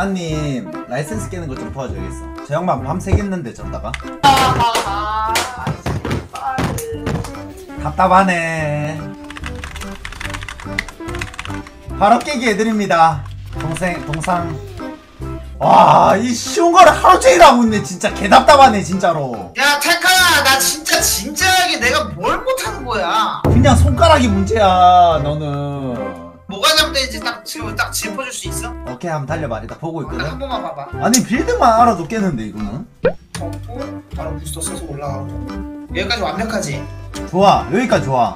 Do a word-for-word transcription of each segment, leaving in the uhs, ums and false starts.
유나님 라이센스 깨는 거 좀 도와줘야겠어. 저 양반 밤새겠는데 저러다가. 답답하네. 바로 깨기 해드립니다. 동생 동상. 와, 이 쉬운 거를 하루 종일 하고 있네. 진짜 개답답하네 진짜로. 야 태카야, 나 진짜 진지하게 내가 뭘 못하는 거야. 그냥 손가락이 문제야 너는. 뭐가 잘못된지 딱 지금 딱 짚어줄 수 있어? 오케이, 한번 달려봐. 일단 보고 딱 한 있거든. 번만 봐봐. 아니 빌드만 알아도 깨는데 이거는. 덮고 바로 부스터 써서 올라가고. 여기까지 완벽하지? 좋아, 여기까지 좋아.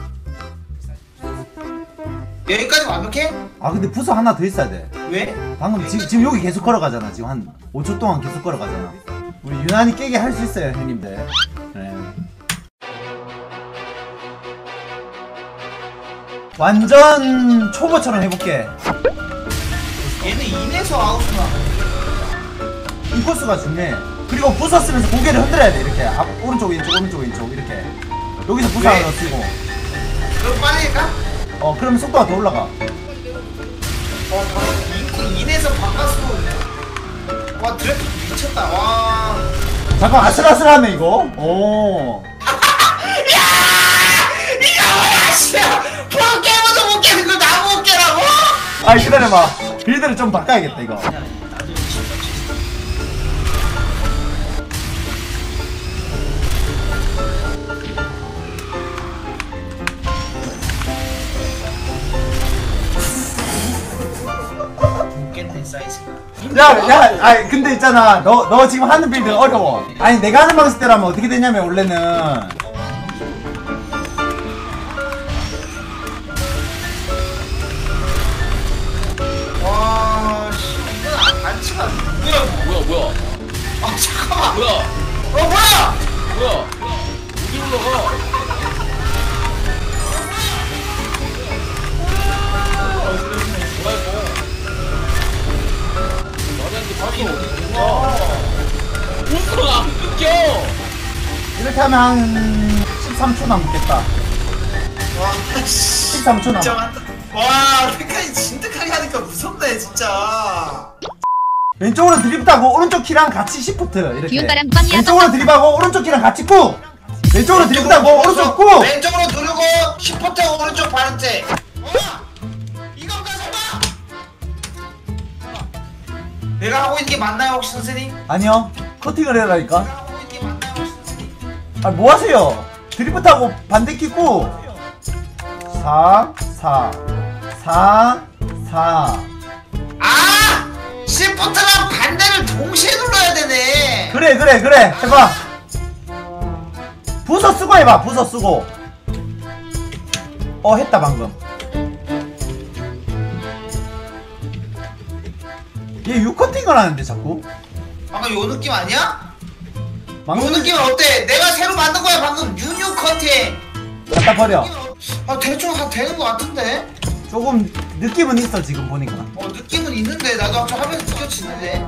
여기까지 완벽해? 아 근데 부서 하나 더 있어야 돼. 왜? 방금 지금 지금 여기 계속 걸어가잖아. 지금 한 오 초 동안 계속 걸어가잖아. 우리 유난히 깨게 할 수 있어요 형님들. 네. 완전 초보처럼 해볼게. 얘는 인에서 아웃이나. 이 코스가 중요해. 그리고 부서 쓰면서 고개를 흔들어야 돼. 이렇게 앞, 오른쪽 왼쪽 오른쪽 왼쪽 이렇게. 여기서 부서 하나 더 쓰고. 그럼 빨리 가? 어 그러면 속도가 더 올라가. 와, 인, 인에서 바깥으로. 와, 드래프 미쳤다. 와. 잠깐 아슬아슬하네 이거. 오. 야! 이거 뭐야, 씨야! 프로 게임도 못 깨는 거 나무 못 깨라고? 아 기다려봐. 빌드를 좀 바꿔야겠다 이거. 못 깼네, 사이즈가. 야, 야, 아니 근데 있잖아. 너, 너 지금 하는 빌드 어려워. 아니 내가 하는 방식대로 하면 어떻게 되냐면 원래는 와, 씨, 이건 안, 반치가 뭐야? 뭐야 뭐야 아, 잠깐만. 뭐야 어, 뭐야? 뭐야 어디 올라가? 뭐야 이거? 나한테 발이 어디 있어? 부스가 안 끊겨. 이렇게 하면 한 십삼 초 남겠다. 와, 씨. 십삼 초 진짜 남아. 많다. 와, 백카이 진득하게 하니까 무섭네, 진짜. 왼쪽으로 드립하고 오른쪽 키랑 같이 시프트 이렇게. 기운바람 꽝이야. 왼쪽으로 드립하고 오른쪽 키랑 같이 꾹. 왼쪽으로 드립하고 오른쪽 꾹. 왼쪽으로 누르고 시프트 오른쪽 바른째. 어? 이건가 설마? 내가 하고 있는 게 맞나요 혹시 선생님? 아니요. 커팅을 해라니까. 내가 하고 있는 게 맞나요 혹시 선생님? 아 뭐 하세요? 드리프트하고 반대 키 꾹. 사, 사, 사, 사. 아! 시프트랑 반대를 동시에 눌러야 되네. 그래 그래 그래 해봐. 부서 쓰고 해봐. 부서 쓰고. 어 했다 방금. 얘 유커팅을 하는데 자꾸. 방금 요 느낌 아니야? 요 방금 느낌은 어때? 내가 새로 만든 거야 방금 뉴뉴 커팅. 갖다 버려. 아 대충 다 되는 거 같은데? 조금 느낌은 있어 지금 보니까. 어 느낌은 있는데 나도 아까 하면서 느껴지는데.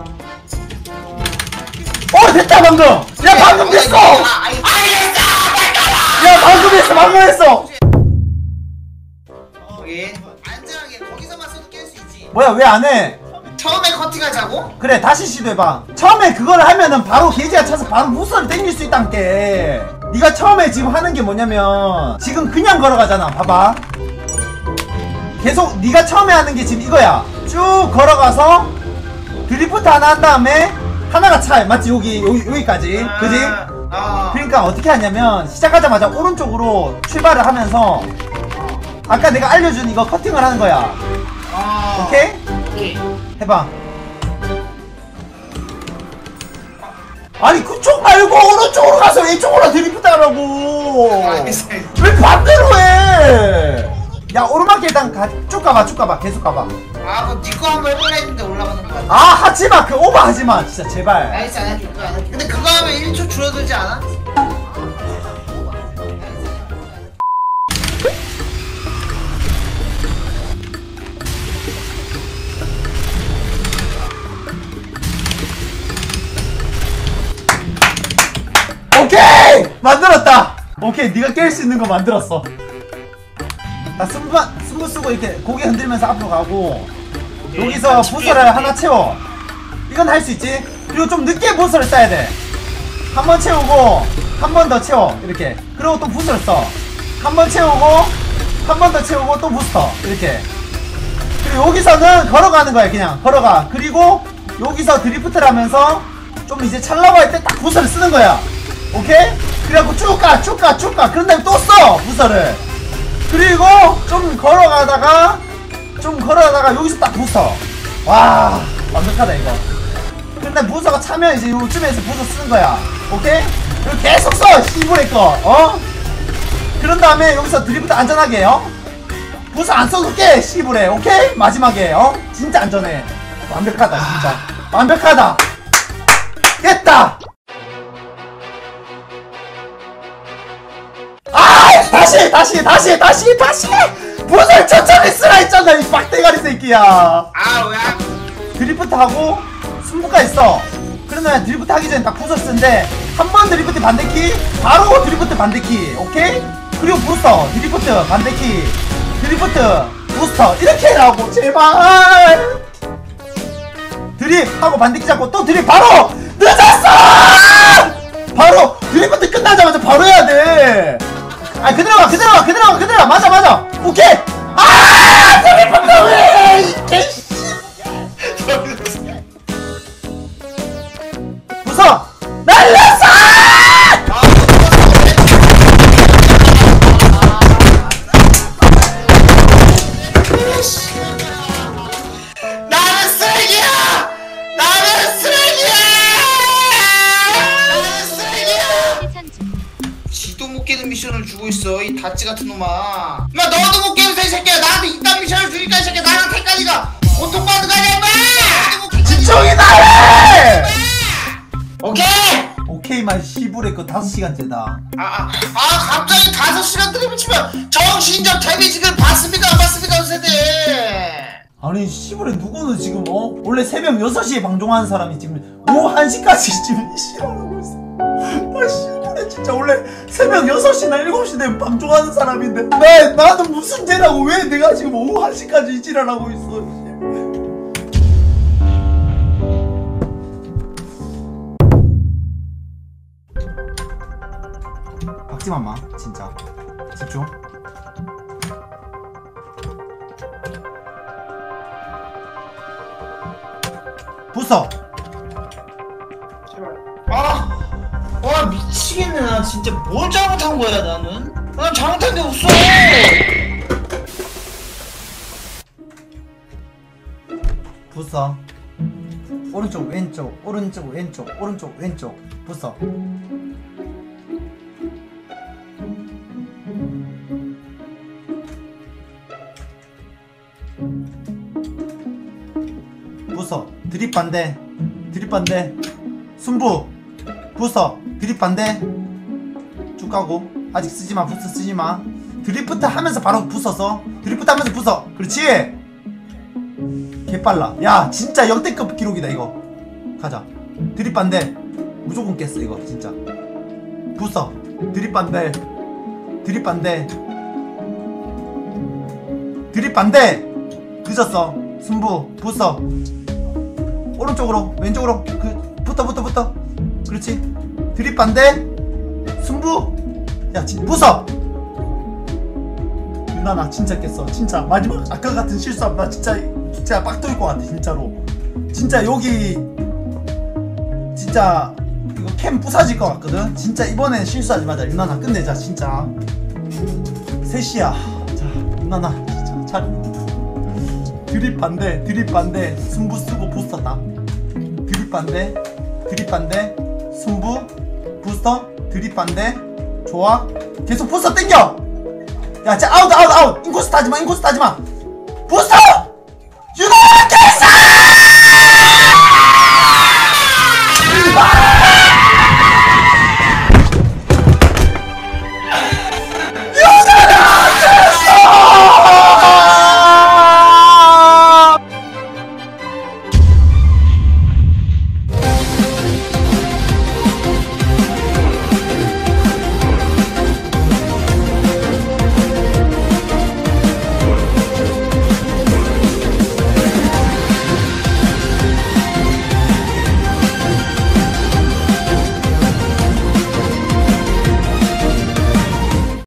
어 됐다 방금. 야 방금 됐어. 아, 아이, 알겠어! 야 방금 했어 방금 했어. 거기 안전하게 거기서만 써도 깰 수 있지. 뭐야 왜 안 해? 처음에 커팅하자고? 그래 다시 시도해봐. 처음에 그걸 하면은 바로 게이지가 차서 바로 부스를 당길 수 있단 게. 네가 처음에 지금 하는 게 뭐냐면 지금 그냥 걸어가잖아. 봐봐. 계속 네가 처음에 하는 게 지금 이거야. 쭉 걸어가서 드리프트 하나 한 다음에 하나가 차. 맞지? 여기 여기 여기까지. 그지? 아, 그러니까 어떻게 하냐면 시작하자마자 오른쪽으로 출발을 하면서 아까 내가 알려준 이거 커팅을 하는 거야. 아, 오케이? 오케이. 해봐. 아니 그쪽 말고 오른쪽으로 가서 왼쪽으로 드리프트 하라고. 알겠어. 왜 반대로 해? 야 오르막길 일단 가, 쭉 가봐 쭉 가봐 계속 가봐. 아, 그거 니거 한번 해볼라 했는데 올라가는 거야. 아 하지마. 그 오버 하지마 진짜 제발. 알겠어, 안 할게, 그거 안 할게. 근데 그거 하면 일 초 줄어들지 않아? 오케이 만들었다. 오케이 네가 깰 수 있는 거 만들었어. 나 스무 스무 쓰고 이렇게 고개 흔들면서 앞으로 가고 여기서 부서를 하나 채워. 이건 할 수 있지. 그리고 좀 늦게 부서를 써야 돼. 한 번 채우고 한 번 더 채워 이렇게. 그리고 또 부서를 써. 한 번 채우고 한 번 더 채우고 또 부스터 이렇게. 그리고 여기서는 걸어가는 거야. 그냥 걸어가. 그리고 여기서 드리프트를 하면서 좀 이제 찰나갈 때 딱 부서를 쓰는 거야. 오케이? 그래갖고 쭉 가 쭉 가 쭉 가. 그런 다음에 또 써 부서를. 그리고 좀 걸어가다가 좀 걸어가다가 여기서 딱 부서. 와 완벽하다 이거. 근데 부서가 차면 이제 요쯤에서 부서 쓰는 거야. 오케이? 그리고 계속 써 시부레 거. 어? 그런 다음에 여기서 드리프트 안전하게 어? 부서 안 써도 깨 시부레. 오케이? 마지막에 어? 진짜 안전해. 완벽하다 진짜. 완벽하다. 깼다. 아 다시 다시 다시 다시 다시 부서를 천천히 쓰라 했잖아 이 빡대가리 새끼야. 아 뭐야? 드리프트 하고 승부가 있어. 그러면 드리프트 하기 전에 딱 부서 쓰는데 한 번 드리프트 반대키 바로 드리프트 반대키. 오케이? 그리고 부스터 드리프트 반대키 드리프트 부스터 이렇게 해라고 제발. 드립 하고 반대키 잡고 또 드립 바로. 늦었어. 바로 드리프트 끝나자마자 바로 해야 돼. 아 그대로 가 그대로 가 그대로 가 그대로 가. 맞아 맞아. 오케이. 아 드리프트 왜 이 개씨. 부서 날렸어. 나는 쓰레기야! 나는 쓰레기야! 나는 쓰레기야! 지도 못 깨는 미션을 주고 있어 이 다찌 같은 놈아. 마 너도 못 깨는 이 새끼야. 나한테 이딴 미션을 주니까 이 새끼야 나랑 택까지가 고통받는 거 아니야 임마! 집중이 나해. 오케이! 오케이만 시부레 거 다섯 시간째다. 아, 아, 아 갑자기 다섯 시간 드리블 치면 정신적 데미지를 받습니까 안 받습니까 세대. 아니 시부레 누구는 지금 어? 원래 새벽 여섯 시에 방종하는 사람이 지금 오후 한 시까지 지금 실험하고 있어. 아 시부레 진짜 원래 새벽 여섯 시나 일곱 시 되면 방종하는 사람인데 나, 나는 무슨 죄라고 왜 내가 지금 오후 한 시까지 이 지랄하고 있어. 박지만 마 진짜 집중. 부서. 제발. 아, 와 미치겠네 나 진짜 뭘 잘못한 거야 나는? 난 잘못한 게 없어. 부서. 오른쪽 왼쪽 오른쪽 왼쪽 오른쪽 왼쪽 부서. 부서 드립 반대 드립 반대 순부 부서 드립 반대 쭉 가고 아직 쓰지마 부서 쓰지마. 드리프트 하면서 바로 부서서 드리프트 하면서 부서. 그렇지 개빨라. 야 진짜 역대급 기록이다 이거. 가자. 드립 반대 무조건 깼어 이거 진짜. 부서 드립 반대 드립 반대 드립 반대. 늦었어. 순부 부서 오른쪽으로 왼쪽으로 그 붙어 붙어 붙어. 그렇지. 드립 반대 순부. 야 진, 부서. 유나 나 진짜 깼어 진짜. 마지막 아까 같은 실수하면 나 진짜 진짜 빡 돌 것 같아 진짜로. 진짜 여기 진짜 이거 캠 부사질 것 같거든. 진짜 이번엔 실수하지 마자. 유나 나 끝내자 진짜. 셋이야. 자 유나 나 진짜 잘. 드립 반대 드립 반대 순부 쓰고 부스터다. 드립 반대 드립 반대 순부 부스터 드립 반대. 좋아. 계속 부스터 땡겨. 야 진짜 아웃 아웃 아웃. 인코스 타지마 인코스 타지마. 부스터 유나 됐어.